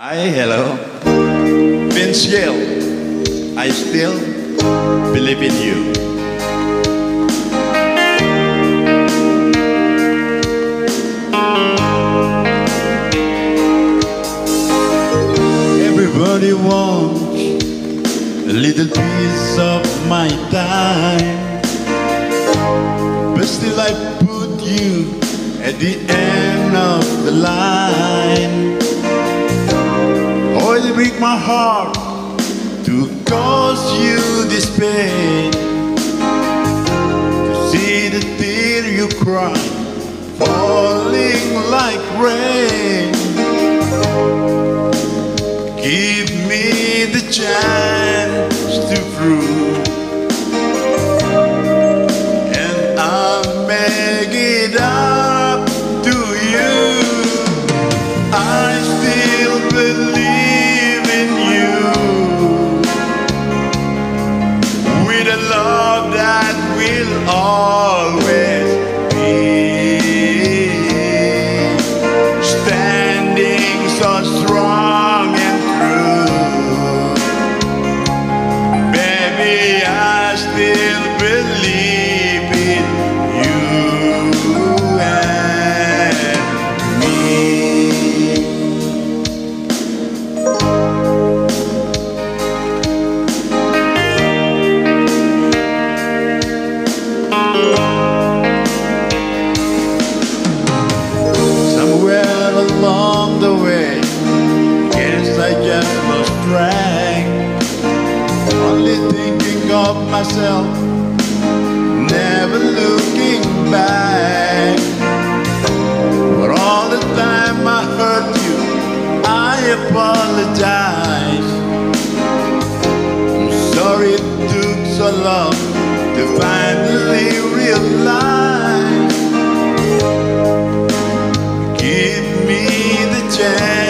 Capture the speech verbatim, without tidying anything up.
Hi, hello. Vince Yale. I still believe in you. Everybody wants a little piece of my time, but still I put you at the end of the line. Oh, it breaks my heart to cause you this pain, to see the tear you cry falling like rain. Give me the chance to prove, and I'll make it up to you. I still believe in you, with a love that will always be standing so strong and true. Baby, I still believe in you and me. Somewhere along the way, guess I just lost track, only thinking of myself, never looking back. For all the time I hurt you, I apologize. I'm sorry it took so long to finally realize. Give me the chance